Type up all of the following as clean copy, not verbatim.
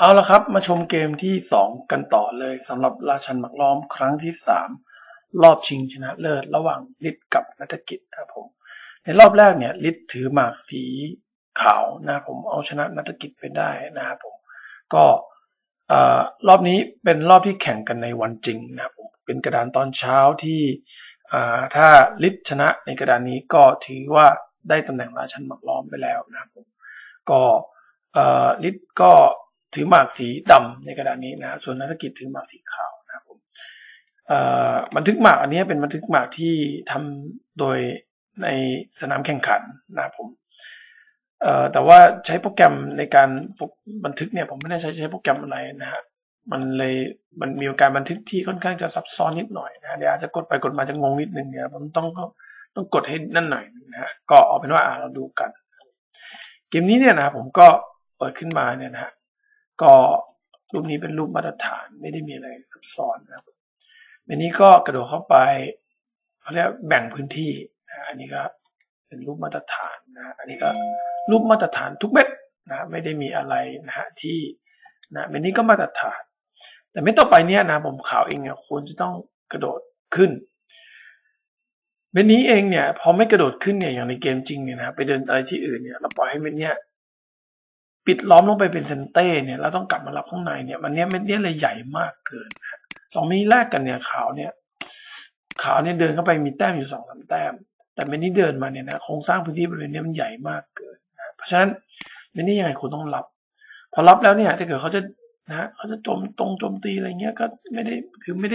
เอาละครับมาชมเกมที่2กันต่อเลยสำหรับราชันหมากล้อมครั้งที่3รอบชิงชนะเลิศระหว่างฤทธิ์กับนัฐกิจนะครับผมในรอบแรกเนี่ยฤทธิ์ถือหมากสีขาวนะครับผมเอาชนะนัฐกิจไปได้นะครับผมก็รอบนี้เป็นรอบที่แข่งกันในวันจริงนะครับผมเป็นกระดานตอนเช้าที่ถ้าฤทธิ์ชนะในกระดานนี้ก็ถือว่าได้ตำแหน่งราชันหมากล้อมไปแล้วนะครับผมก็ฤทธิ์ก็ถือหมากสีดำในกระดานนี้นะส่วนนัฐกิจถือหมากสีขาวนะครับผมบันทึกหมากอันนี้เป็นบันทึกหมากที่ทำโดยในสนามแข่งขันนะครับผมแต่ว่าใช้โปรแกรมในการบันทึกเนี่ยผมไม่ได้ใช้โปรแกรมอะไรนะฮะมันมีการบันทึกที่ค่อนข้างจะซับซ้อนนิดหน่อยนะเดี๋ยวอาจจะกดไปกดมาจะงงนิดนึงเนี่ยผมต้องกดให้นั่นหน่อยนะฮะก็เอาเป็นว่าเราดูกันเกมนี้เนี่ยนะผมก็เปิดขึ้นมาเนี่ยนะฮะก็รูปนี้เป็นรูปมาตรฐานไม่ได้มีอะไรซับซ้อนนะครับในนี้ก็กระโดดเข้าไปเขาเรียกแบ่งพื้นที่นะอันนี้ก็เป็นรูปมาตรฐานนะอันนี้ก็รูปมาตรฐานทุกเม็ดนะไม่ได้มีอะไรนะฮะที่นะเม็ดนี้ก็มาตรฐานแต่เม็ดต่อไปเนี่ยนะผมข่าวเองเนี่ยควรจะต้องกระโดดขึ้นเม็ดนี้เองเนี่ยพอไม่กระโดดขึ้นเนี่ยอย่างในเกมจริงเนี่ยนะไปเดินอะไรที่อื่นเนี่ยเราปล่อยให้เม็ดเนี้ยปิดล้อมลงไปเป็นเซนเต้เนี่ยแล้วต้องกลับมารับข้างในเนี่ยมันเนี้ยเม็ดเนี้ยเลยใหญ่มากเกินนะสองเม็ดแรกกันเนี่ยขาวเนี่ยเดินเข้าไปมีแต้มอยู่2-3แต้มแต่เม็ดนี้เดินมาเนี่ยนะโครงสร้างพื้นที่บริเวณนี้มันใหญ่มากเกินนะเพราะฉะนั้นเม็ดนี้ยังไงคุณต้องรับพอรับแล้วเนี่ยถ้าเกิดเขาจะนะเขาจะโจมตีอะไรเงี้ยก็ไม่ได้คือไม่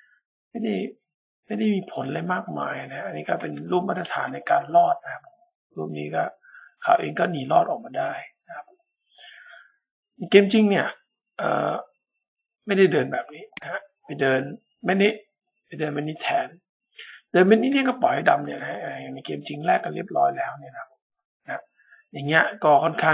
ได้มีผลอะไรมากมายนะอันนี้ก็เป็นรูปมาตรฐานในการรอดนะครับรูปนี้ก็เขาเองก็หนีรอดออกมาได้นะครับในเกมจริงเนี่ยไม่ได้เดินแบบนี้นะฮะไปเดินไม่นี้แทนเดินไม่นี้เนี่ยก็ปล่อยให้ดำเนี่ยนะในเกมจริงแรกกันเรียบร้อยแล้วเนี่ยนะอย่างเงี้ยก็ค่อนข้าง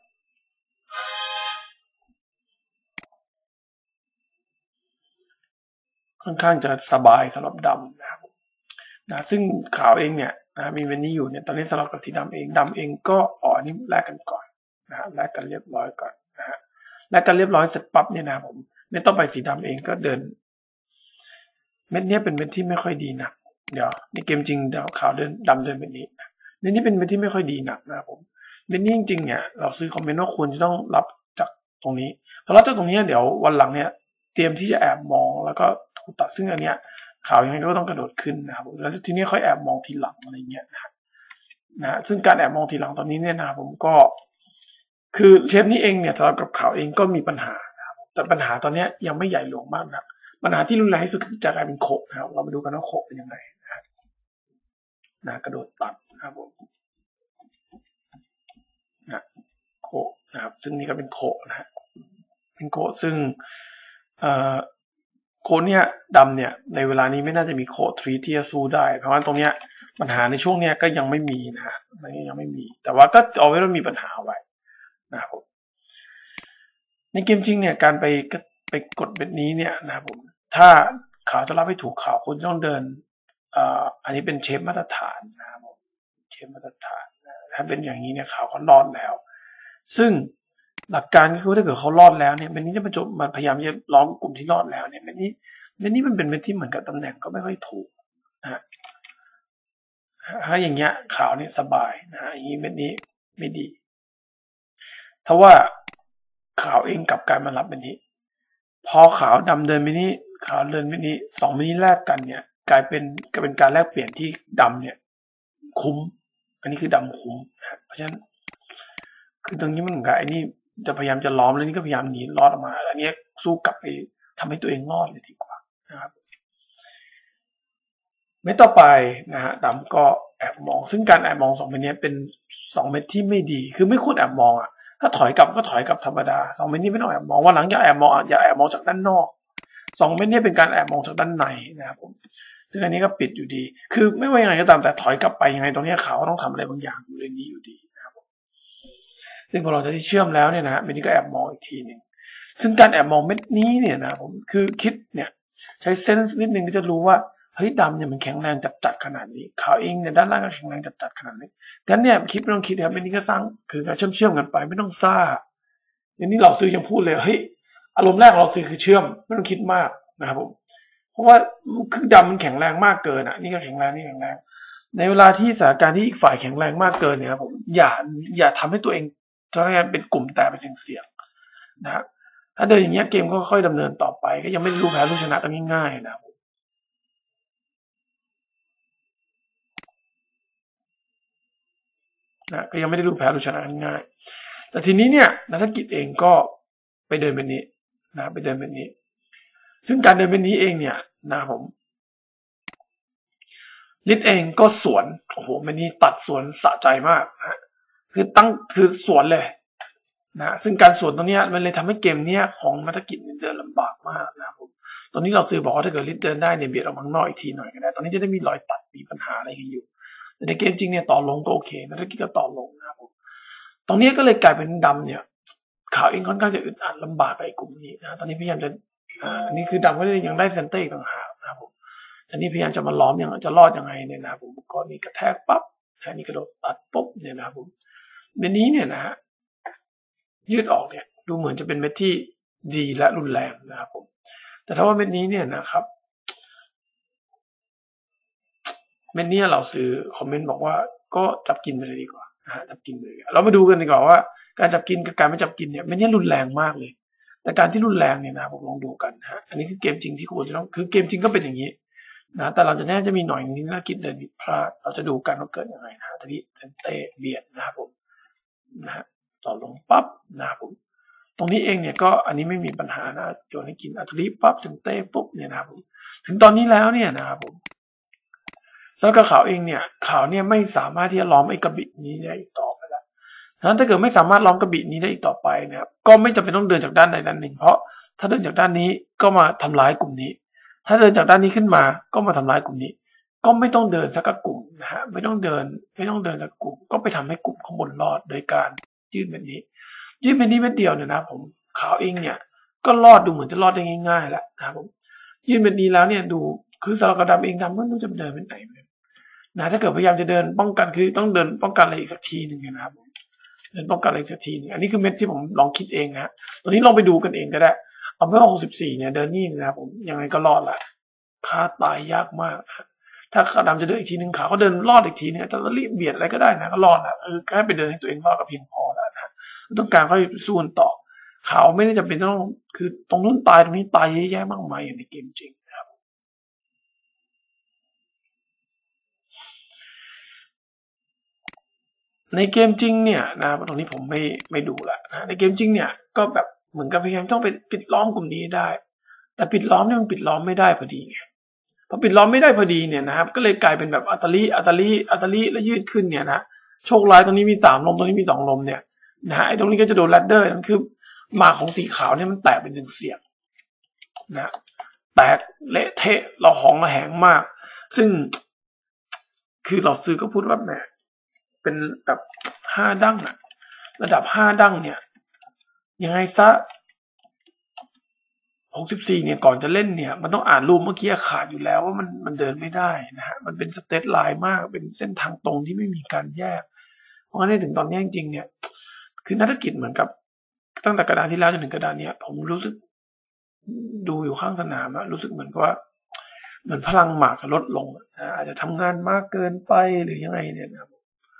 จะสบายสำหรับดำนะครับนะซึ่งขาวเองเนี่ยนะมีเวนนี้อยู่เนี่ยตอนนี้สลับกับสีดำเองก็อันนี้แลกกันก่อนนะแลกกันเรียบร้อยก่อนนะฮะแลกกันเรียบร้อยเสร็จปั๊บเนี่ยนะผมไม่ต้องไปสีดำเองก็เดินเม็ดนี้เป็นเม็ดที่ไม่ค่อยดีนะเดี๋ยวในเกมจริงเดี๋ยวขาวเดินดำเดินแบบนี้เม็ดนี้เป็นเม็ดที่ไม่ค่อยดีหนักนะครับผมเม็ดนี้จริงๆเนี่ยเราซื้อคอมเมนต์ว่าควรจะต้องรับจากตรงนี้พอรับจากตรงนี้เดี๋ยววันหลังเนี่ยเตรียมที่จะแอบมองแล้วก็ถูกตัดซึ่งอันเนี้ยข่าวยังไงก็ต้องกระโดดขึ้นนะครับแล้วทีนี้ค่อยแอบมองทีหลังอะไรเงี้ยนะซึ่งการแอบมองทีหลังตอนนี้เนี่ยนะผมก็คือเชฟนี้เองเนี่ยสำหรับกับข่าวเองก็มีปัญหานะครับแต่ปัญหาตอนนี้ยังไม่ใหญ่หลวงมากนะปัญหาที่รุนแรงที่สุดคือจะกลายเป็นโขกนะครับเรามาดูกันว่าโขกเป็นยังไงนะกระโดดตัดนะครับผมนะโขกนะครับซึ่งนี่ก็เป็นโขกนะฮะเป็นโขกซึ่งโคเนี่ยดำเนี่ยในเวลานี้ไม่น่าจะมีโคทรีที่จะสู้ได้เพราะว่าตรงเนี้ยปัญหาในช่วงเนี้ยก็ยังไม่มีนะฮะยังไม่มีแต่ว่าก็เอาไว้ว่ามีปัญหาไว้นะครับผมในเกมจริงเนี่ยการไปกดเบ็ดนี้เนี่ยนะครับผมถ้าข่าวจะรับให้ถูกข่าวคุณต้องเดินอันนี้เป็นเชฟมาตรฐานนะครับผมเชฟมาตรฐานถ้าเป็นอย่างนี้เนี่ยข่าวเขารอดแล้วซึ่งหลักการก็คือถ้าเกิดเขารอดแล้วเนี่ยเม็ดนี้จะมาพยายามจะล้อมกลุ่มที่รอดแล้วเนี่ยเม็ดนี้มันเป็นเม็ดที่เหมือนกับตำแหน่งก็ไม่ค่อยถูกนะฮะถ้าอย่างเงี้ยขาวนี่สบายนะฮะอย่างนี้เม็ดนี้ไม่ดีถ้าว่าขาวเองกับการมารับเม็ดนี้พอขาวดำเดินไปนี้ขาวเดินไปนี้2เม็ดนี้แลกกันเนี่ยกลายเป็นการแลกเปลี่ยนที่ดำเนี่ยคุ้มอันนี้คือดำคุ้มนะเพราะฉะนั้นคือตรงนี้มันเหมือนกับไอ้นี่จะพยายามจะล้อมแล้วนี่ก็พยายามหนีรอดออกมาอันนี้สู้กลับไปทำให้ตัวเองรอดเลยดีกว่านะครับเม็ดต่อไปนะฮะดำก็แอบมองซึ่งการแอบมอง2เม็ดนี้เป็น2เม็ดที่ไม่ดีคือไม่ควรแอบมองอ่ะถ้าถอยกลับก็ถอยกลับธรรมดา2เม็ดนี้ไม่ต้องแอบมองว่าหลังอย่าแอบมองจากด้านนอก2เม็ดนี้เป็นการแอบมองจากด้านในนะครับผมซึ่งอันนี้ก็ปิดอยู่ดีคือไม่ว่ายังไงก็ตามแต่ถอยกลับไปยังไงตรงนี้ขาวก็ต้องทำอะไรบางอย่างอยู่ในนี้อยู่ดีนะครับซึ่งพอเราจะที่เชื่อมแล้วเนี่ยนะเม็ดนี้ก็แอบมองอีกทีนึงซึ่งการแอบมองเม็ดนี้เนี่ยนะผมคือคิดเนี่ยใช้เซนส์นิดนึงก็จะรู้ว่าเฮ้ยดำเนี่ยมันแข็งแรงจัดขนาดนี้ขาวเองเนี่ยด้านล่างก็แข็งแรงจัดขนาดนี้งั้นเนี่ยคิดไม่ต้องคิดครับเม็ดนี้ก็สร้างคือการเชื่อมกันไปไม่ต้องซ่าอย่างนี้เราซื้อยังพูดเลยเฮ้ยอารมณ์แรกเราซื้อคือเชื่อมไม่ต้องคิดมากนะครับผมเพราะว่าคือดำมันแข็งแรงมากเกินอ่ะนี่ก็แข็งแรงนี่แข็งแรงในเวลาที่สถานการณ์ที่อีกฝ่ายแข็งแรงมากเกินเนี่ยครับผมอย่าทำให้ตัวเองทำให้เป็นกลุ่มแตกเป็นเสี่ยงๆนะถ้าเดินอย่างเงี้ยเกมก็ค่อยดำเนินต่อไปก็ยังไม่รู้แพ้รู้ชนะกันง่ายๆนะก็ยังไม่ได้รู้แพ้รู้ชนะง่ายๆแต่ทีนี้เนี่ยนักกิจเองก็ไปเดินแบบนี้ไปเดินแบบนี้ซึ่งการเดินแบบนี้เองเนี่ยนะผมลิศเองก็สวนโอ้โหมันนี่ตัดสวนสะใจมากคือสวนเลยซึ่งการสวนตรงนี้มันเลยทำให้เกมเนี้ยของนักกิจเดินลำบากมากนะครับผมตอนนี้เราซื้อบอกว่าถ้าเกิดลิศเดินได้เนี่ยเบียดออกมาข้างนอกอีกทีหน่อยก็ได้ตอนนี้จะได้มีรอยตัดมีปัญหาอะไรกันอยู่แต่ในเกมจริงเนี่ยต่อลงก็โอเคนักกิจก็ต่อลงนะครับผมตรงนี้ก็เลยกลายเป็นดำเนี่ยข่าวเองค่อนข้างจะอึดอัดลำบากกับไอ้กลุ่มนี้นะตอนนี้พยายามจะอันนี้คือดำก็ยังได้เซนเตอร์อีกต่างหากนะครับผมอันนี้พยายามจะมาล้อมยังจะรอดยังไงเนี่ยนะครับผมก็มีกระแทกปั๊บอันนี้กระโดดตัดปุ๊บเนี่ยนะครับผมเม็ดนี้เนี่ยนะฮะยืดออกเนี่ยดูเหมือนจะเป็นเม็ดที่ดีและรุนแรงนะครับผมแต่ถ้าว่าเม็ดนี้เนี่ยนะครับเม็ดนี้เราซื้อคอมเมนต์บอกว่าก็จับกินไปเลยดีกว่านะฮะจับกินเลยเรามาดูกันดีกว่าว่าการจับกินกับการไม่จับกินเนี่ยเม็ดนี้รุนแรงมากเลยแต่การที่รุนแรงเนี่ยนะผมลองดูกันนะฮะอันนี้คือเกมจริงที่ควรจะต้องคือเกมจริงก็เป็นอย่างนี้นะแต่เราจะแน่จะมีหน่อยนึงน่าคิดเดินผิดพลาดเราจะดูกันว่าเกิดยังไงนะทีนี้เตะเบียดนะครับผมนะฮะต่อลงปั๊บนะครับผมตรงนี้เองเนี่ยก็อันนี้ไม่มีปัญหานะโยนให้กินอัตลีปั๊บถึงเตะปุ๊บเนี่ยนะครับผมถึงตอนนี้แล้วเนี่ยนะครับผมสำหรับข่าวเองเนี่ยข่าวเนี่ยไม่สามารถที่จะล้อมไอ้กระบี่นี้ได้อีกต่อไปแล้วฉะนั้นถ้าเกิดไม่สามารถล้อมกระบี่นี้ได้อีกต่อไปนะครับก็ไม่จำเป็นต้องเดินจากด้านใดด้านหนึ่งเพราะถ้าเดินจากด้านนี้ก็มาทำร้ายกลุ่มนี้ถ้าเดินจากด้านนี้ขึ้นมาก็มาทำร้ายกลุ่มนี้ก็ไม่ต้องเดินสักกลุ่มนะฮะไม่ต้องเดินสักกลุ่มก็ไปทำให้กลุ่มข้างบนรอดโดยการยื่นแบบนี้เม็ดเดียวเนี่ยนะผมข่าวเองเนี่ยก็รอดดูเหมือนจะรอดได้ง่ายๆแล้วนะครับผมยื่นแบบนี้แล้วเนี่ยดูคือสารกระดำเองดำก็ไม่รู้จะเดินไปไหนนะถ้าเกิดพยายามจะเดินป้องกันคือต้องเดินป้องกันอะไรอีกสักทีหนึ่งนะครับผมเดินป้องกันอะไรสักทีนึงอันนี้คือเม็ดที่ผมลองคิดเองนะตัวนี้ลองไปดูกันเองก็ได้เอาไม่ว่า64เนี่ยเดินนี่นะครับผมยังไงก็รอดละค่าตายยากมากถ้าขาดำจะเดินอีกทีนึงขาก็เดินรอดอีกทีนึงจะรีบเบียดอะไรก็ได้นะก็รอดนะแค่ไปเดินให้ตัวเองรอดก็เพียงพอแล้วนะต้องการค่อยสู้ต่อขาวไม่ได้จำเป็นต้องคือตรงนู้นตายตรงนี้ตายเยอะแยะมากมายอย่างในเกมจริงนะครับในเกมจริงเนี่ยนะตรงนี้ผมไม่ดูละนะในเกมจริงเนี่ยก็แบบเหมือนกับพยายามต้องไปปิดล้อมกลุ่มนี้ได้แต่ปิดล้อมเนี่ยมันปิดล้อมไม่ได้พอดีไงพอปิดล้อมไม่ได้พอดีเนี่ยนะครับก็เลยกลายเป็นแบบอัตลีแล้วยืดขึ้นเนี่ยนะโชคร้ายตรงนี้มี3ลมตรงนี้มี2ลมเนี่ยนะไอ้ตรงนี้ก็จะโดนแรดเดอร์มันคือหมากของสีขาวเนี่ยมันแตกเป็นเสียงนะแตกเละเทะเราหองระแหงมากซึ่งคือเราซื้อก็พูดว่าแหมเป็นแบบ5ดั้งอะระดับ5ดั้งเนี่ยยังไงซะ64เนี่ยก่อนจะเล่นเนี่ยมันต้องอ่านรูปเมื่อกี้ขาดอยู่แล้วว่ามันเดินไม่ได้นะฮะมันเป็นสเตทไลน์มากเป็นเส้นทางตรงที่ไม่มีการแยกเพราะงั้นถึงตอนนี้จริงๆเนี่ยคือนักธุรกิจเหมือนกับตั้งแต่กระดานที่แล้วจนถึงกระดานนี้ผมรู้สึกดูอยู่ข้างสนามอะรู้สึกเหมือนกับว่าเหมือนพลังหมากจะลดลงอาจจะทำงานมากเกินไปหรือยังไงเนี่ยนะครับ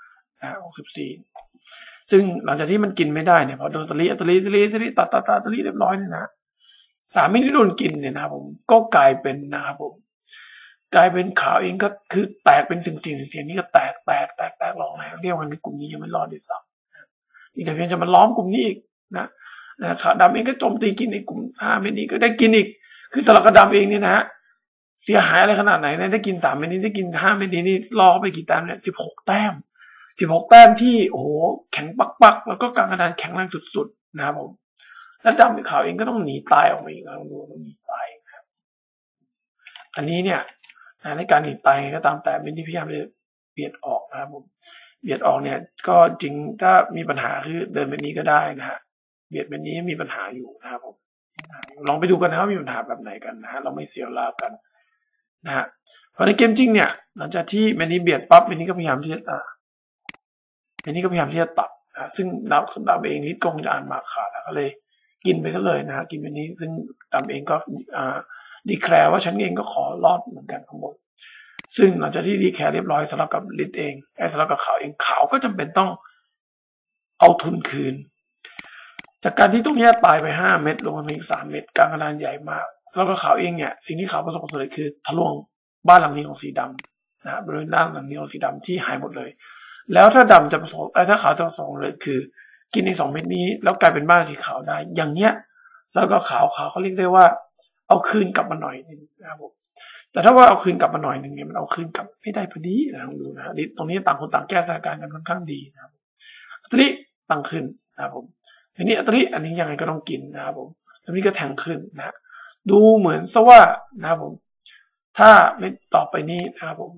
64ซึ่งหลังจากที่มันกินไม่ได้เนี่ยพอโดนตัดเรียบร้อยเนี่ยนะ3ไม่ได้โดนกินเนี่ยนะครับผมก็กลายเป็นนะครับผมกลายเป็นข่าวเองก็คือแตกเป็นสิ่งนี่ก็แตกลองไหนเรียกว่าในกลุ่มนี้ยังไม่รอดด้วยซ้ำนี่แต่เพียงจะมาล้อมกลุ่มนี้อีกนะข่าวดำเองก็โจมตีกินในกลุ่ม5เม็ดนี้ก็ได้กินอีกคือสลักกระดำเองเนี่ยนะเสียหายอะไรขนาดไหนนะได้กิน3เม็ดนี้ได้กิน5เม็ดนี้นี่รอไปกี่แต้มเนี่ย16แต้ม16แต้มที่โอ้โหแข็งปักแล้วก็กลางกระดานแข็งแรงสุดๆนะครับผมแล้วดำข่าวเองก็ต้องหนีตายออกมาอีกแล้วต้องหนีตายครับอันนี้เนี่ยในการหนีตายก็ตามแต่เป็นที่พยายามจะเบียดออกนะครับผมเบียดออกเนี่ยก็จริงถ้ามีปัญหาคือเดินแบบนี้ก็ได้นะฮะเบียดแบบนี้มีปัญหาอยู่นะครับผมลองไปดูกันนะว่ามีปัญหาแบบไหนกันนะฮะเราไม่เสียเวลากันนะฮะเพราะในเกมจริงเนี่ยหลังจากที่แมนนี้เบียดปั๊บแมนนี้ก็พยายามที่จะตัดซึ่งดำเองนี่คงจะอ่านหมากขาดแล้วก็เลยกินไปซะเลยกินไปนี้ซึ่งดำเองก็ดีแคลร์ว่าฉันเองก็ขอรอดเหมือนกันข้างบนซึ่งหลังจากที่ดีแคลร์เรียบร้อยสำหรับกับลิดเองสำหรับกับขาวเองขาวก็จำเป็นต้องเอาทุนคืนจากการที่ตรงนี้ตายไป5 เม็ดลงมาอีก3 เม็ดกลางกระดานใหญ่มากแล้วก็ขาวเองเนี่ยสิ่งที่ขาวประสบความสำเร็จคือทะลวงบ้านหลังนี้ของสีดำบริเวณด้านหลังนี้ของสีดำที่หายหมดเลยแล้วถ้าดำจะประสบถ้าขาวจะประสบความสำเร็จคือกินใน2 เม็ดนี้แล้วกลายเป็นบ้านสีขาวได้อย่างเนี้ยแล้วก็ขาวเขาเรียกได้ว่าเอาคืนกลับมาหน่อยนึงนะครับผมแต่ถ้าว่าเอาคืนกลับมาหน่อยนึงเนี่ยมันเอาคืนกลับไม่ได้พอดีลองดูนะตรงนี้ต่างคนต่างแก้สถานการณ์กันค่อนข้างดีนะครับตอนนี้ตั้งขึ้นนะครับผมทีนี้ตอนนี้อันนี้ยังไงก็ต้องกินนะครับผมตอนนี้ก็แทงขึ้นนะดูเหมือนซะว่านะครับผมถ้าไม่ต่อไปนี้นะครับผม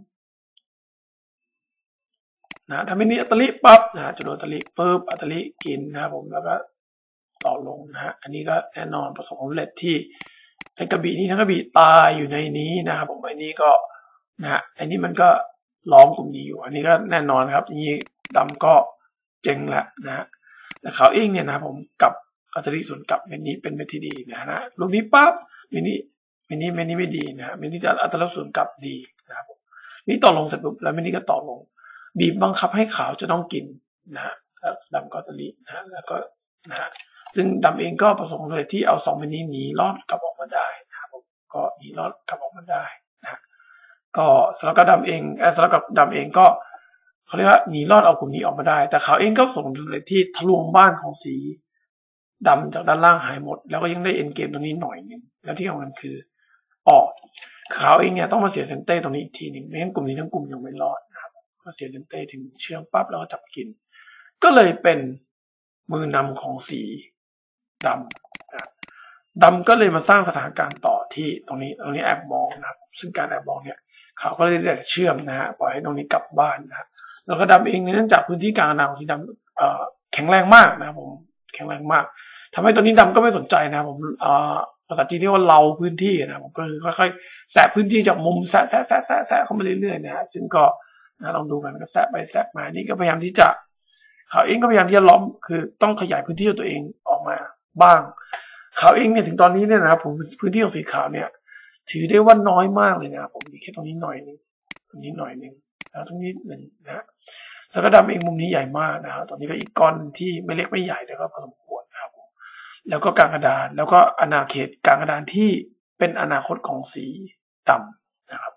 ถ้าไม่นี้อัตลิปั๊บจะโดนอัตลิปุ๊บอัตลิกินนะครับผมแล้วก็ต่อลงอันนี้ก็แน่นอนประสบความสำเร็จที่ไอ้กระบี่นี้ทั้งกระบี่ตายอยู่ในนี้นะครับผมอันนี้ก็อันนี้มันก็ล้อมกลุ่มนี้อยู่อันนี้ก็แน่นอนครับนี้ดำก็เจ๋งแหละแต่เขาเองเนี่ยนะผมกับอัตลิส่วนกับเมนนี้เป็นเมนที่ดีนะลูกนี้ปั๊บเมนนี้ไม่ดีเมนนี้จะอัตลิส่วนกับดีนะครับผมนี่ต่อลงเสร็จปุ๊บแล้วเมนนี้ก็ต่อลงบีบบังคับให้ขาวจะต้องกินแล้วดำก็อัตลิแล้วก็ซึ่งดำเองก็ประสบความสำเร็จที่เอา2 เมนนี้หนีรอดกลับออกมาได้นะครับผมก็หนีรอดกลับออกมาได้ก็สำหรับดำเองสำหรับดำเองก็เขาเรียกว่าหนีรอดเอากลุ่มนี้ออกมาได้แต่เขาเองก็ประสบความสำเร็จที่ทะลวงบ้านของสีดำจากด้านล่างหายหมดแล้วก็ยังได้เอ็นเกมตรงนี้หน่อยนึงแล้วที่สำคัญคือเขาเองเนี่ยต้องมาเสียเซนเต้ตรงนี้อีกทีนึงไม่งั้นกลุ่มนี้ทั้งกลุ่มยังไม่รอดนะครับก็เสียเซนเต้ถึงเชื่อมปั๊บแล้วก็จับกินก็เลยเป็นมือนำของสีดำก็เลยมาสร้างสถานการณ์ต่อที่ตรงนี้แอบมองนะครับซึ่งการแอบมองเนี่ยเขาก็เลยได้เชื่อมปล่อยให้ตรงนี้กลับบ้านแล้วก็ดำเองเนื่องจากพื้นที่กลางอนาของสีดำแข็งแรงมากนะครับผมแข็งแรงมากทำให้ตอนนี้ดำก็ไม่สนใจนะผมภาษาจีนเรียกว่าเราพื้นที่นะผมก็คือค่อยๆแสะพื้นที่จากมุมแสะเข้ามาเรื่อยๆซึ่งก็ลองดูกันก็แสะไปแสะมานี่ก็พยายามที่จะเขาเองก็พยายามที่จะล้อมคือต้องขยายพื้นที่ของตัวเองออกมาบ้างขาวเองเนี่ยถึงตอนนี้เนี่ยนะครับผมพื้นที่ของสีขาวเนี่ยถือได้ว่าน้อยมากเลยนะครับผมมีแค่ตรงนี้หน่อยนึงตรงนี้หน่อยนึงแล้วตรงนี้หนึ่งสกัดดำเองมุมนี้ใหญ่มากนะครับตอนนี้ก็อีกก้อนที่ไม่เล็กไม่ใหญ่แต่ก็พอสมควรนะครับผมแล้วก็กลางกระดานแล้วก็อาณาเขตกลางกระดานที่เป็นอนาคตของสีดำนะครับ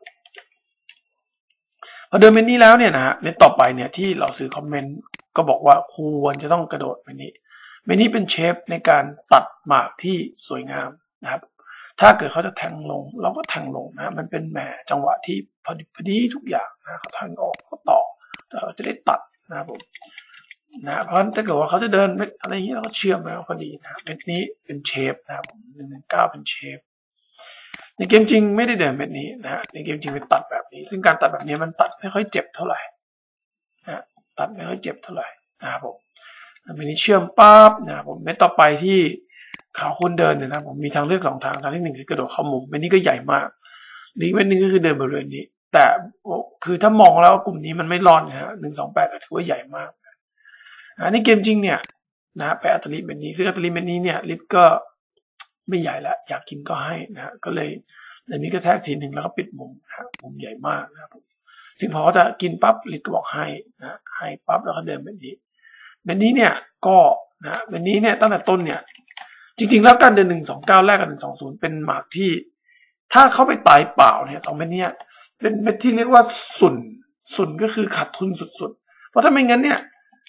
พอเดินเมนนี้แล้วเนี่ยเมนต่อไปเนี่ยที่เราซื้อคอมเมนต์ก็บอกว่าควรจะต้องกระโดดเมนนี้เป็นเชฟในการตัดหมากที่สวยงามนะครับถ้าเกิดเขาจะแทงลงเราก็แทงลงมันเป็นแหมจังหวะที่พอดีทุกอย่างเขาแทงออกก็ต่อเราจะได้ตัดนะครับผมเพราะถ้าเกิดว่าเขาจะเดินอะไรอย่างนี้เราก็เชื่อมแล้วพอดีเม็ดนี้เป็นเชฟนะครับผม119เป็นเชฟในเกมจริงไม่ได้เดินเม็ดนี้ในเกมจริงเป็นตัดแบบนี้ซึ่งการตัดแบบนี้มันตัดไม่ค่อยเจ็บเท่าไหร่ตัดไม่ค่อยเจ็บเท่าไหร่นะครับผมเม็ดนี้เชื่อมปั๊บนะครับผมเม็ดต่อไปที่เขาคนเดินเนี่ยนะผมมีทางเลือก2 ทางที่1คือกระโดดเข้ามุมเม็ดนี้ก็ใหญ่มากอีกเม็ดนึงก็คือเดินบริเวณนี้แต่คือถ้ามองแล้วกลุ่มนี้มันไม่รอด128ถือว่าใหญ่มากในเกมจริงเนี่ยไปอัตลิเม็ดนี้ซึ่งอัตลิเม็ดนี้เนี่ยลิฟก็ไม่ใหญ่แล้วอยากกินก็ให้ก็เลยเดี๋ยวนี้ก็แทกทีนึงแล้วก็ปิดมุมมุมใหญ่มากนะครับซึ่งพอเขาจะกินปั๊บลิฟก็บอกให้ให้ปั๊บแล้วก็เดินเม็ดนี้เนี่ยก็เม็ดนี้เนี่ยตั้งแต่ต้นเนี่ยจริงๆแล้วการเดิน129แรกกับ120เป็นหมากที่ถ้าเขาไปตายเปล่าเนี่ย2เม็ดนี้เป็นเม็ดที่เรียกว่าสุนก็คือขาดทุนสุดๆเพราะถ้าไม่งั้นเนี่ย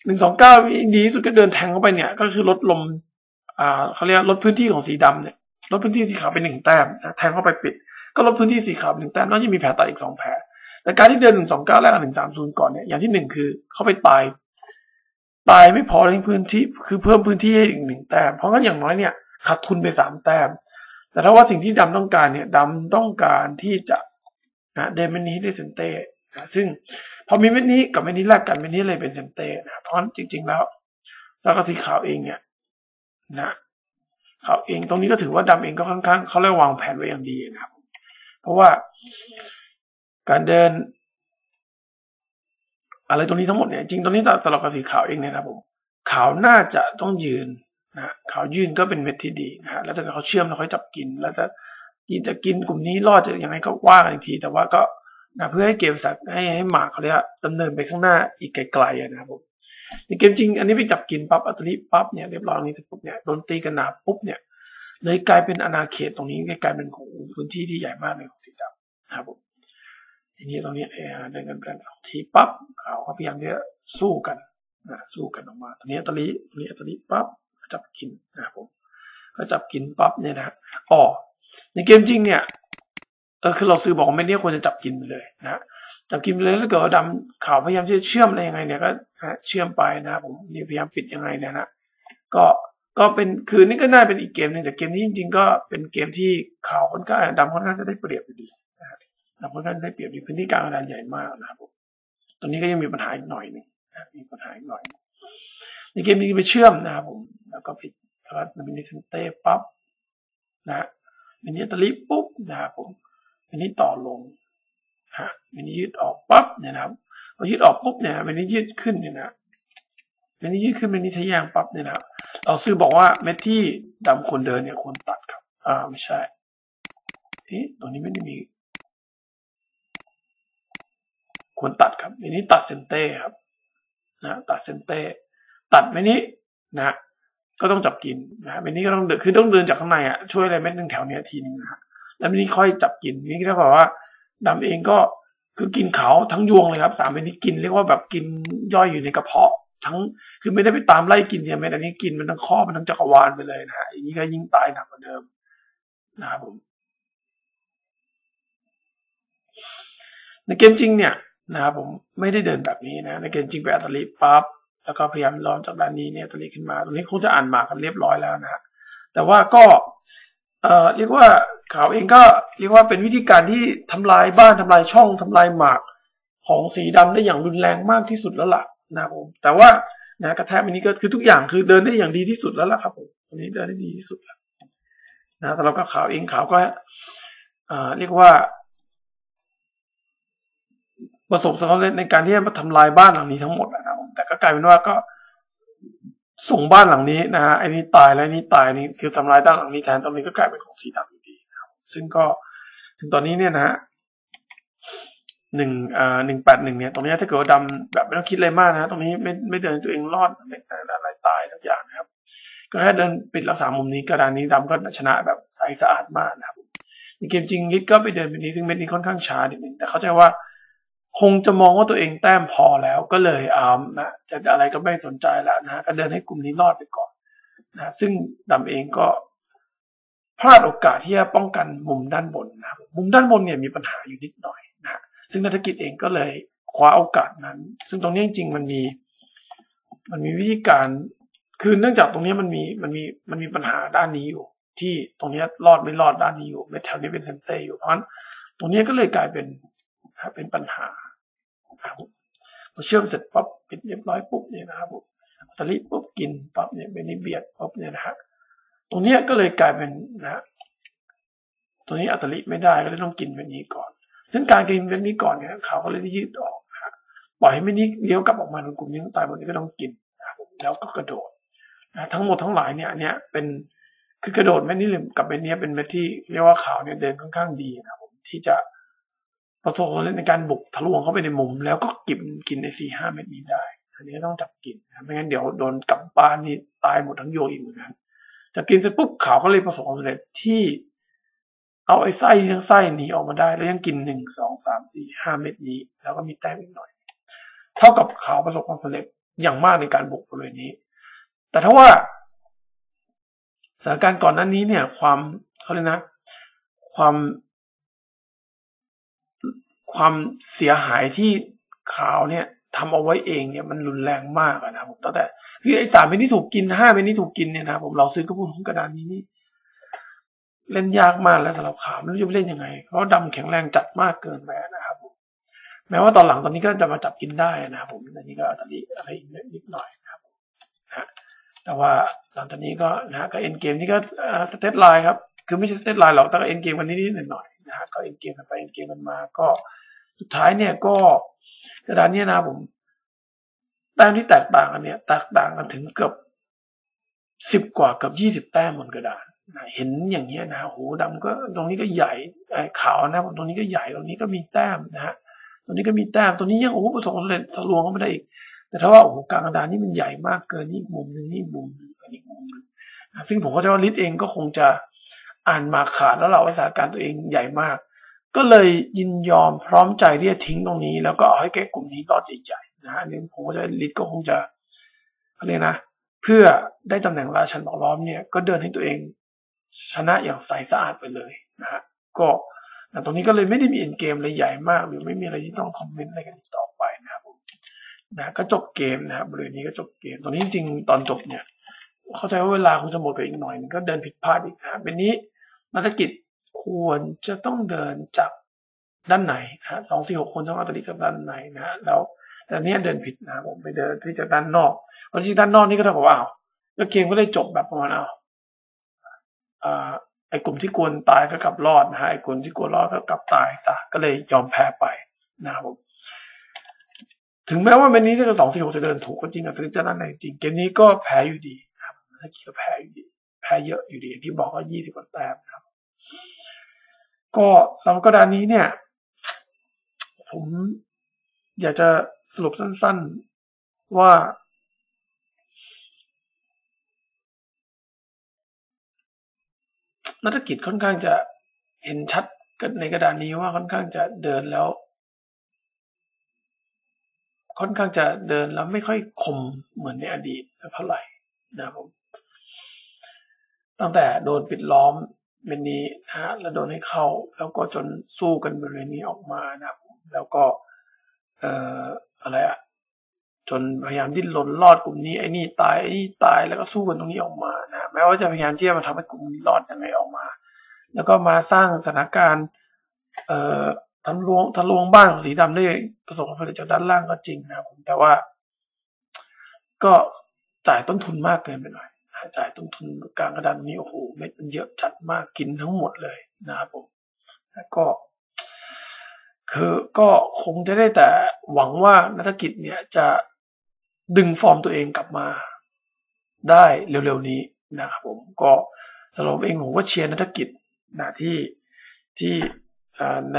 129ดีที่สุดก็เดินแทงเข้าไปเนี่ยก็คือลดลมเขาเรียกลดพื้นที่ของสีดำเนี่ยลดพื้นที่สีขาวเป็น1 แต้มแทงเข้าไปปิดก็ลดพื้นที่สีขาว1 แต้มแล้วยังมีแผลตัดอีก2 แผลแต่การที่เดิน129แรกกับ130ก่อนเนี่ยอย่างที่1คือเขาไปตายไม่พอในพื้นที่คือเพิ่มพื้นที่ให้อีก1 แต้มเพราะงั้นอย่างน้อยเนี่ยขาดทุนไป3 แต้มแต่ถ้าว่าสิ่งที่ดำต้องการเนี่ยดำต้องการที่จะเดินเม็ดนี้ได้เซนเต้ซึ่งพอมีเม็ดนี้กับเม็ดนี้แลกกันเม็ดนี้เลยเป็นเซนเต้เพราะจริงๆแล้วซากาสีขาวเองเนี่ยขาวเองตรงนี้ก็ถือว่าดำเองก็ค่อนข้างเขาเรียกวางแผนไว้อย่างดีนะครับเพราะว่าการเดินอะไรตรงนี้ทั้งหมดเนี่ยจริงตรงนี้ตลอดกับสีขาวเองเนี่ยนะครับผมขาวน่าจะต้องยืนนะขาวยืนก็เป็นเม็ดที่ดีนะฮะแล้วถ้าเขาเชื่อมแล้วเขาจับกินแล้วจะกินกลุ่มนี้รอดจะยังไงก็ว่ากันอีกทีแต่ว่าก็นะเพื่อให้เกมสัตว์ให้หมากเขาเรียกดำเนินไปข้างหน้าอีกไกลๆนะครับผมในเกมจริงอันนี้ไปจับกินปั๊บอัตลิปั๊บเนี่ยเรียบร้อยนี้ปุ๊บเนี่ยโดนตีกันหนาปุ๊บเนี่ยเลยกลายเป็นอาณาเขตตรงนี้กลายเป็นของพื้นที่ที่ใหญ่มากเลยของสีดำนะครับผมทีนี้ตรงนี้เดินกันสองทีปั๊บเขาพยายามที่จะสู้กันสู้กันออกมาตอนนี้อัตลิปั๊บจับกินนะครับผมก็จับกินปั๊บเนี่ยนะอ๋อในเกมจริงเนี่ยคือเราซื้อบอกว่าไม่ได้ควรจะจับกินไปเลยนะจับกินไปเลยถ้าเกิดว่าดำข่าวพยายามที่จะเชื่อมอะไรยังไงเนี่ยก็เชื่อมไปนะผมนี่พยายามปิดยังไงเนี่ยนะก็เป็นคือนี่ก็น่าเป็นอีกเกมนึงแต่เกมนี้จริงๆก็เป็นเกมที่ข่าวค่อนข้างดำค่อนข้างจะได้เปรียบอยู่ดีนะครับดำค่อนข้างได้เปรียบดีพื้นที่กลางขนาดใหญ่มากนะครับผมตรงนี้ก็ยังมีปัญหาอีกหน่อยนึงมีปัญหาอีกหน่อยในเกมนี้ไปเชื่อมนะครับผมแล้วก็ปิดแล้วมินิเซนเต้ปั๊บนะมินิตอลิปุ๊บนะครับผมมินิต่อลงมินิยืดออกปั๊บเนี่ยนะครับพอยืดออกปุ๊บเนี่ยมินิยืดขึ้นเนี่ยนะมินิยืดขึ้นมินิทะแยงปั๊บเนี่ยนะครับเราซื้อบอกว่าเม็ดที่ดำคนเดินเนี่ยควรตัดครับไม่ใช่ตรงนี้ไม่ได้มีควรตัดครับมินิตัดเซนเต้ครับนะตัดเซนเต้ตัดมินินะก็ต้องจับกินนะมินิก็ต้องเดินคือต้องเดินจากข้างในช่วยอะไรเม็ดนึงแถวเนี้ยทีนึงนะแล้วมินิค่อยจับกินมินิก็บอกว่าดำเองก็คือกินเขาทั้งยวงเลยครับ3เม็ดนี้กินเรียกว่าแบบกินย่อยอยู่ในกระเพาะทั้งคือไม่ได้ไปตามไล่กินทีละเม็ดอันนี้กินมันทั้งข้อมันทั้งจักรวาลไปเลยนะฮะอย่างนี้ก็ยิ่งตายหนักกว่าเดิมนะครับผมในเกมจริงเนี่ยนะครับผมไม่ได้เดินแบบนี้นะในเกมจริงไปอัตลิปั๊บแล้วก็พยายามล้อมจากด้านนี้เนี่ยอัตลิขึ้นมาตรงนี้คงจะอ่านหมากกันเรียบร้อยแล้วนะฮะแต่ว่าก็เรียกว่าข่าวเองก็เรียกว่าเป็นวิธีการที่ทำลายบ้านทำลายช่องทำลายหมากของสีดำได้อย่างรุนแรงมากที่สุดแล้วล่ะนะครับผมแต่ว่านะกระแทกอันนี้ก็คือทุกอย่างคือเดินได้อย่างดีที่สุดแล้วล่ะครับผมอันนี้เดินได้ดีที่สุดแล้วนะแต่เราก็ข่าวเองข่าวก็เรียกว่าประสบความสำเร็จในการที่จะมาทำลายบ้านหลังนี้ทั้งหมดนะครับแต่ก็กลายเป็นว่าก็ส่งบ้านหลังนี้นะฮะไอ้นี้ตายแล้วนี่ตายนี่คือทำลายบ้านหลังนี้แทนตรงนี้ก็กลายเป็นของสีดำอยู่ดีนะครับซึ่งก็ถึงตอนนี้เนี่ยนะฮะ181เนี่ยตรงนี้ถ้าเกิดว่าดำแบบไม่ต้องคิดอะไรมากนะตรงนี้ไม่เดินตัวเองรอดอะไรตายสักอย่างนะครับก็แค่เดินปิดรักษามุมนี้กระดานนี้ดำก็ชนะแบบใสสะอาดมากนะครับในเกมจริงลิศก็ไปเดินแบบนี้ซึ่งเม็ดนี้ค่อนข้างช้านิดนึงแต่เข้าใจว่าคงจะมองว่าตัวเองแต้มพอแล้วก็เลยนะจะอะไรก็ไม่สนใจแล้วนะก็เดินให้กลุ่มนี้รอดไปก่อนนะซึ่งดำเองก็พลาดโอกาสที่จะป้องกันมุมด้านบนนะมุมด้านบนเนี่ยมีปัญหาอยู่นิดหน่อยนะซึ่งนักธุรกิจเองก็เลยคว้าโอกาสนั้นซึ่งตรงนี้จริงๆมันมีวิธีการคือเนื่องจากตรงนี้มันมีปัญหาด้านนี้อยู่ที่ตรงนี้รอดไม่รอดด้านนี้อยู่แถวนี้เป็นเซนเตอร์อยู่เพราะฉะนั้นตรงนี้ก็เลยกลายเป็นปัญหาพอเชื่อมเสร็จปั๊บปิดเรียบร้อยปุ๊บเนี่ยนะครับผมตะลิปุ๊บกินปั๊บเนี่ยเป็นนิเบียดปั๊บเนี่ยนะฮะตรงนี้ก็เลยกลายเป็นนะตรงนี้อัตลิไม่ได้ก็เลยต้องกินแบบนี้ก่อนซึ่งการกินแบบนี้ก่อนเนี่ยเขาก็เลยยืดออกนะปล่อยให้ไม่นี้เลี้ยวกลับออกมาในกลุ่มนี้ตายหมดนี้ก็ต้องกินนะครับแล้วก็กระโดดนะทั้งหมดทั้งหลายเนี่ยเป็นคือกระโดดเม็ดนี้กับเม็ดนี้เป็นเม็ดที่เรียกว่าขาวเนี่ยเดินค่อนข้างดีนะครับผมที่จะประสบความสำเร็จในการบุกทะลวงเข้าไปในมุมแล้วก็กินใน4-5 เม็ดนี้ได้อันนี้ต้องจับกินนะไม่งั้นเดี๋ยวโดนกลับบ้านนี่ตายหมดทั้งโยอีกเหมือนกันจับกินเสร็จปุ๊บขาวก็เลยประสบความสำเร็จที่เอาไอ้ไส้ทั้งไส้หนีออกมาได้แล้วยังกิน1-2-3-4-5 เม็ดนี้แล้วก็มีแต้มอีกหน่อยเท่ากับขาวประสบความสำเร็จอย่างมากในการบุกบริเวณนี้แต่ถ้าว่าสถานการณ์ก่อนหน้านี้เนี่ยเขาเรียกนะความเสียหายที่ขาวเนี่ยทำเอาไว้เองเนี่ยมันรุนแรงมากนะผมตั้งแต่คือไอ้3 เม็ดนี้ถูกกิน5 เม็ดนี้ถูกกินเนี่ยนะผมเราซื้อกระปุกกระดานนี้นี่เล่นยากมากแล้วสำหรับขาวไม่รู้จะเล่นยังไงเพราะดำแข็งแรงจัดมากเกินไปนะครับผมแม้ว่าตอนหลังตอนนี้ก็จะมาจับกินได้นะครับผมอันนี้ก็อัตลิอะไรนิดหน่อยนะครับนะแต่ว่าหลังจากนี้ก็นะก็เอ็นเกมนี่ก็สเตตไลน์ครับคือไม่ใช่สเตตไลน์หรอกแต่ก็เอ็นเกมวันนี้นิดหน่อยนะฮะก็เอ็นเกมกันไปเอ็นเกมกันมาก็สุดท้ายเนี่ยก็กระดานนี้นะผมแต้ต้มที่แตกต่างกันเนี่ยแตกต่างกันถึงเกือบ10 กว่ากับ20แต้มบนกระดานเห็นอย่างเงี้ยนะโหดำก็ตรงนี้ก็ใหญ่ขาวนะตรงนี้ก็ใหญ่ตรงนี้ก็มีแต้มนะฮะตรงนี้ก็มีแต้มตรงนี้ยังโอ้ประสบความสำเร็จทะลวงก็ไม่ได้อีกแต่ถ้าว่าโอ้กลางกระดานนี่มันใหญ่มากเกินนี่มุมนึงนี่มุมนึงอีกมุมนึงซึ่งผมเข้าใจว่าลิศเองก็คงจะอ่านมาขาดแล้วเราว่าสถานการณ์ตัวเองใหญ่มากก็เลยยินยอมพร้อมใจที่จะทิ้งตรงนี้แล้วก็เอาให้แก่กลุ่มนี้รอดใหญ่ๆนะฮะนี่ผมว่าลิศก็คงจะอะไรนะเพื่อได้ตำแหน่งราชันหมอกล้อมเนี่ยก็เดินให้ตัวเองชนะอย่างใสสะอาดไปเลยนะฮะก็ตรงนี้ก็เลยไม่ได้มีเอ็นเกมอะไรใหญ่มากหรือไม่มีอะไรที่ต้องคอมเมนต์อะไรกันต่อไปนะครับผมนะก็จบเกมนะครับบริเวณนี้ก็จบเกมตรงนี้จริงๆตอนจบเนี่ยเข้าใจว่าเวลาคงจะหมดไปอีกหน่อยนึงก็เดินผิดพลาดอีกนะเป็นนี้นักกิจควรจะต้องเดินจากด้านไหนนะฮะ2-4-6คนต้องเอาตัวนี้จากด้านไหนนะฮะแล้วแต่เนี้ยเดินผิดนะผมไปเดินที่จากด้านนอกเพราะที่ด้านนอกนี่ก็เท่ากับว่าแล้วเกมก็เลยจบแบบประมาณไอ้กลุ่มที่กวนตายก็กลับรอดนะฮะไอ้กลุ่มที่กวนรอดก็กลับตายซะก็เลยยอมแพ้ไปนะครับผมถึงแม้ว่าวันนี้ถ้าเกิด2-4-6จะเดินถูกก็จริงแต่ถึงจะนั่นจริงเกมนี้ก็แพ้อยู่ดีนะครับถ้าคิดว่าแพ้อยู่ดีแพ้เยอะอยู่ดีที่บอกว่า20 กว่าแต้มนะครับก็สำหรับกระดานนี้เนี่ยผมอยากจะสรุปสั้นๆว่านักกิจค่อนข้างจะเห็นชัดในกระดานนี้ว่าค่อนข้างจะเดินแล้วค่อนข้างจะเดินแล้วไม่ค่อยคมเหมือนในอดีตสักเท่าไหร่นะครับผมตั้งแต่โดนปิดล้อมเป็นนี้นะฮะแล้วโดนให้เข้าแล้วก็จนสู้กันบริเวณนี้ออกมานะครับแล้วก็อะไรจนพยายามดิ้นรนรอดกลุ่มนี้ไอ้นี่ตายไอ้นี่ตายแล้วก็สู้กันตรงนี้ออกมานะแม้ว่าจะพยายามที่จะมาทำให้กลุ่มนี้รอดยังไงออกมาแล้วก็มาสร้างสถานการณ์ทะลวงบ้านของสีดำได้ประสบความสำเร็จจากด้านล่างก็จริงนะผมแต่ว่าก็จ่ายต้นทุนมากเกินไปหน่อยจ่ายต้นทุนกลางกระดานนี้โอ้โหเม็ดมันเยอะจัดมากกินทั้งหมดเลยนะครับผมแล้วก็คือก็คงจะได้แต่หวังว่านักกิจเนี่ยจะดึงฟอร์มตัวเองกลับมาได้เร็วๆนี้นะครับผมก็สำหรับเองผมก็เชียร์นักกิจนะที่ใน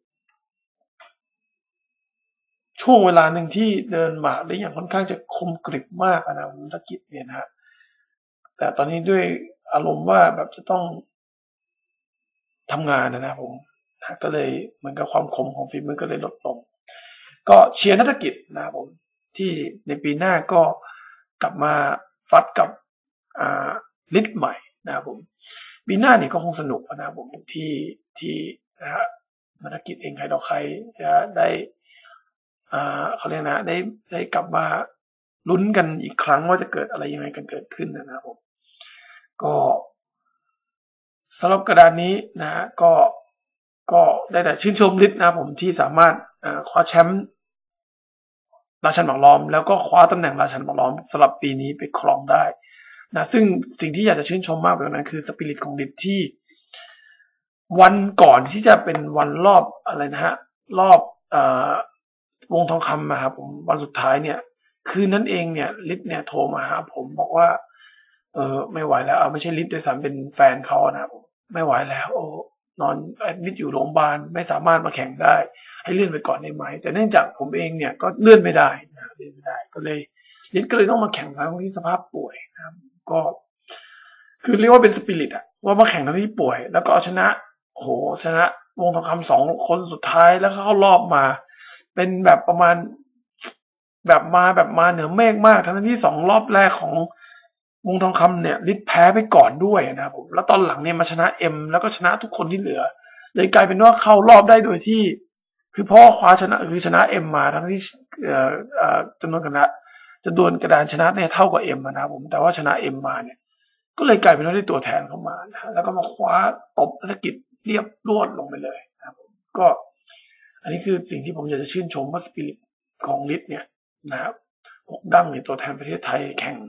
ช่วงเวลาหนึ่งที่เดินมาได้อย่างค่อนข้างจะคมกริบมากนะนักกิจเนี่ยนะฮะแต่ตอนนี้ด้วยอารมณ์ว่าแบบจะต้องทำงานนะครับผมก็เลยเหมือนกับความคมของฝีมือก็เลยลดลงก็เชียร์นักกิจนะครับผมที่ในปีหน้าก็กลับมาฟัดกับลิสต์ใหม่นะครับผมปีหน้านี่ก็คงสนุกนะครับผมที่นะฮะนักกิจเองใครต่อใครจะได้เขาเรียกนะได้กลับมาลุ้นกันอีกครั้งว่าจะเกิดอะไรยังไงกันเกิดขึ้นนะครับผมก็สำหรับกระดานนี้นะฮะก็ได้แต่ชื่นชมลิศนะครับผมที่สามารถคว้าแชมป์ราชันหมากล้อมแล้วก็คว้าตำแหน่งราชันหมากล้อมสำหรับปีนี้ไปครองได้นะซึ่งสิ่งที่อยากจะชื่นชมมากไปกว่านั้นคือสปิริตของลิศที่วันก่อนที่จะเป็นวันรอบอะไรนะฮะรอบวงทองคำนะครับผมวันสุดท้ายเนี่ยคืนนั้นเองเนี่ยลิศเนี่ยโทรมาหาผมบอกว่าไม่ไหวแล้วไม่ใช่ลิศด้วยซ้ำเป็นแฟนเขานะครับผมไม่ไหวแล้วนอนแอดมิดอยู่โรงพยาบาลไม่สามารถมาแข่งได้ให้เลื่อนไปก่อนได้ไหมแต่เนื่องจากผมเองเนี่ยก็เลื่อนไม่ได้นะเลื่อนไม่ได้ก็เลยลิศก็เลยต้องมาแข่งทั้งที่สภาพป่วยนะครับก็คือเรียกว่าเป็นสปิริตว่ามาแข่งทั้งที่ป่วยแล้วก็เอาชนะชนะวงทองคำ2 คนสุดท้ายแล้วเข้ารอบมาเป็นแบบประมาณแบบมาเหนือเมฆมากทั้งที่2 รอบแรกของวงทองคำเนี่ยลิศแพ้ไปก่อนด้วยนะครับผมแล้วตอนหลังเนี่ยมาชนะแล้วก็ชนะทุกคนที่เหลือเลยกลายเป็นว่าเข้ารอบได้โดยที่คือพ่อคว้าชนะคือชนะมาทั้งที่จำนวนกระดานชนะเนี่ยเท่ากับนะครับผมแต่ว่าชนะมาเนี่ยก็เลยกลายเป็นว่าได้ตัวแทนเข้ามานะแล้วก็มาคว้าตบนักกิจเรียบรวดลงไปเลยนะครับผมก็อันนี้คือสิ่งที่ผมอยากจะชื่นชมว่าสปิริตของลิศเนี่ยนะครับ6 ดั้งในตัวแทนประเทศไทยแข่ง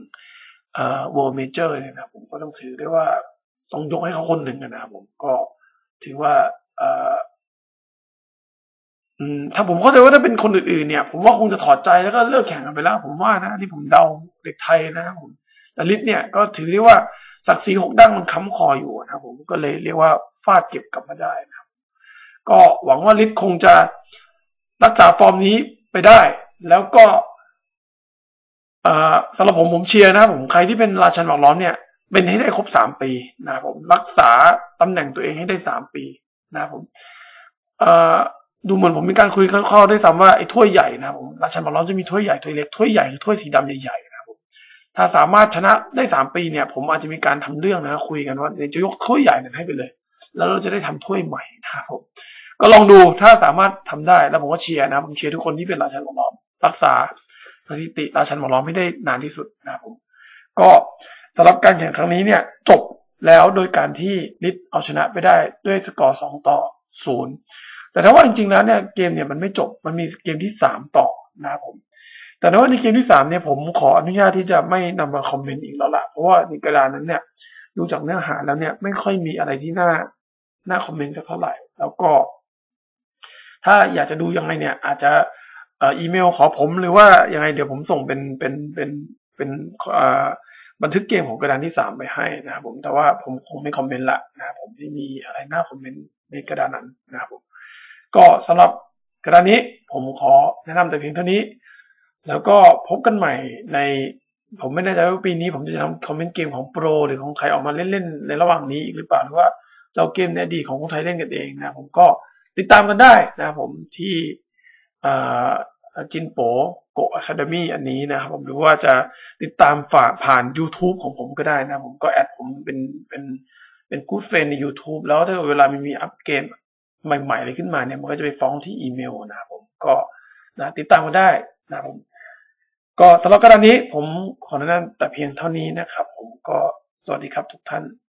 World Major เนี่ยนะผมก็ต้องถือได้ว่าต้องยกให้เขาคนหนึ่งนะครับผมก็ถือว่าถ้าผมเข้าใจว่าถ้าเป็นคนอื่นๆเนี่ยผมว่าคงจะถอดใจแล้วก็เลิกแข่งกันไปแล้วผมว่านะที่ผมเดาเด็กไทยนะครับผมแต่ฤทธิ์เนี่ยก็ถือได้ว่าศักดิ์ศรีหกดั้งมันค้ำคออยู่นะครับผมก็เลยเรียกว่าฟาดเก็บกลับมาได้นะครับก็หวังว่าฤทธิ์คงจะรักษาฟอร์มนี้ไปได้แล้วก็สำหรับผมเชียร์นะครับผมใครที่เป็นราชันหมากล้อมเนี่ยเป็นให้ได้ครบ3 ปีนะครับผมรักษาตำแหน่งตัวเองให้ได้3 ปีนะครับผมดูเหมือนผมมีการคุยคร่าวๆด้วยซ้ำว่าไอ้ถ้วยใหญ่นะครับผมราชันหมากล้อมจะมีถ้วยใหญ่ถ้วยเล็กถ้วยใหญ่คือถ้วยสีดำใหญ่ๆนะครับผมถ้าสามารถชนะได้3 ปีเนี่ยผมอาจจะมีการทำเรื่องนะคุยกันว่าจะยกถ้วยใหญ่นั้นให้ไปเลยแล้วเราจะได้ทำถ้วยใหม่นะครับผมก็ลองดูถ้าสามารถทำได้แล้วผมก็เชียร์นะผมเชียร์ทุกคนที่เป็นราชันหมากล้อมรักษาสถิติราชันหมากล้อมไม่ได้นานที่สุดนะครับผมก็สำหรับการแข่งครั้งนี้เนี่ยจบแล้วโดยการที่ฤทธิ์เอาชนะไปได้ด้วยสกอร์2-0แต่ถ้าว่าจริงๆแล้วเนี่ยเกมเนี่ยมันไม่จบมันมีเกมที่3ต่อนะครับผมแต่ว่าในเกมที่3เนี่ยผมขออนุญาตที่จะไม่นำมาคอมเมนต์อีกแล้วล่ะเพราะว่าในกระดานนั้นเนี่ยดูจากเนื้อหาแล้วเนี่ยไม่ค่อยมีอะไรที่น่าคอมเมนต์สักเท่าไหร่แล้วก็ถ้าอยากจะดูยังไงเนี่ยอาจจะอีเมลขอผมหรือว่ายังไงเดี๋ยวผมส่งเป็นบันทึกเกมของกระดานที่3ไปให้นะครับผมแต่ว่าผมคงไม่คอมเมนต์ละนะครับผมไม่มีอะไรน่าคอมเมนต์ในกระดานนั้นนะครับผมก็สำหรับกระดานนี้ผมขอแนะนำแต่เพียงเท่านี้แล้วก็พบกันใหม่ในผมไม่แน่ใจว่าปีนี้ผมจะทำคอมเมนต์เกมของโปรหรือของใครออกมาเล่นๆในระหว่างนี้อีกหรือเปล่าหรือว่าจะเอาเกมในอดีตของคนไทยเล่นกันเองนะผมก็ติดตามกันได้นะครับผมที่จินโปโกอะคาเดมี่อันนี้นะครับผมหรือว่าจะติดตามผ่าน YouTube ของผมก็ได้นะผมก็แอดผมเป็นกู๊ดเฟรนด์ใน YouTube แล้วถ้าเวลามีอัปเกมใหม่ๆอะไรขึ้นมาเนี่ยมันก็จะไปฟ้องที่อีเมลนะครับผมก็นะติดตามกันได้นะครับผมก็สำหรับกรณีนี้ผมขอแนะนำแต่เพียงเท่านี้นะครับผมก็สวัสดีครับทุกท่าน